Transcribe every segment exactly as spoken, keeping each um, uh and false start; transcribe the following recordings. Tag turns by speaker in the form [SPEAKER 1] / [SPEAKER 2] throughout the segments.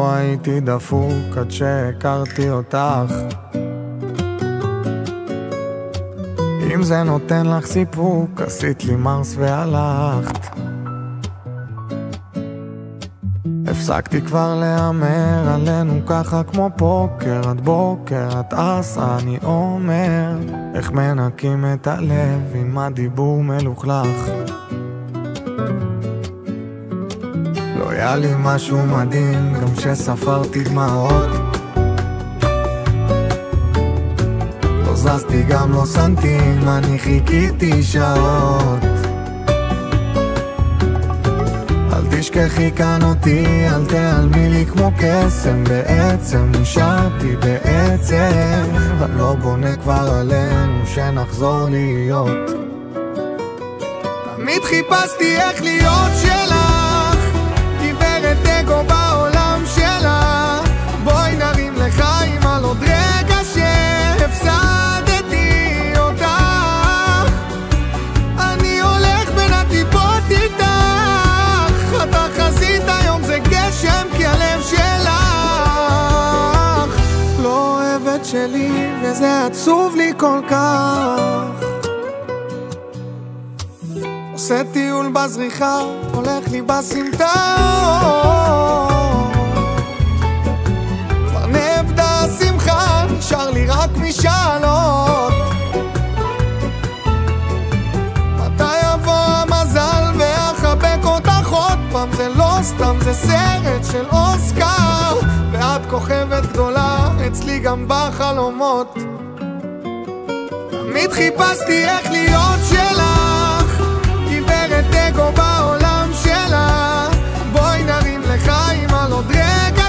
[SPEAKER 1] לא הייתי דפוק עד שהכרתי אותך. אם זה נותן לך סיפוק, עשית לי מרס והלכת. הפסקתי כבר להמר עלינו ככה כמו פוקר עד בוקר, את עשה אני אומר איך מנקים את הלב עם הדיבור מלוכלך. לא היה לי משהו מדהים גם שספרתי דמעות, לא זזתי גם לא סנטים, אני חיכיתי שעות. אל תשכחי כאן אותי, אל תעלמי לי כמו קסם, בעצם נשארתי בעצם, אבל לא בונה כבר עלינו שנחזור להיות. תמיד חיפשתי איך להיות שלך, גברת אגו בעולם שלה. בואי נרים לחיים על עוד רגע שהפסדתי אותך. אני הולך בין הטיפות איתך, התחזית היום זה גשם כי הלב שלך לא אוהבת שלי וזה עצוב לי כל כך. עושה טיול בזריחה, הולך לי בסמטאות, כבר נאבדה השמחה, נשאר לי רק משאלות. מתי יבוא המזל ואחבק אותך עוד פעם, זה לא סתם, זה סרט של אוסקר, ואת כוכבת גדולה אצלי גם בחלומות. תמיד חיפשתי איך להיות שלך, גברת אגו בעולם שלה. בואי נרים לחיים על עוד רגע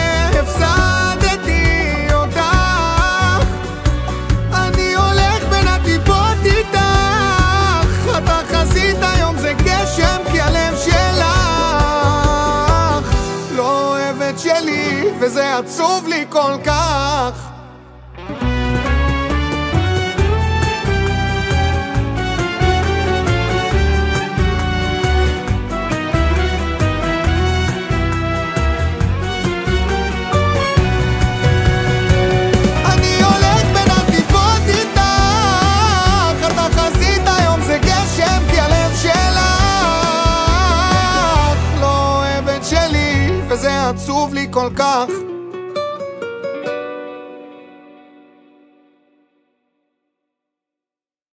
[SPEAKER 1] שהפסדתי אותך. אני הולך בין הטיפות איתך, התחזית היום זה גשם כי הלב שלך לא אוהבת שלי וזה עצוב לי כל כך. וזה עצוב לי כל כך.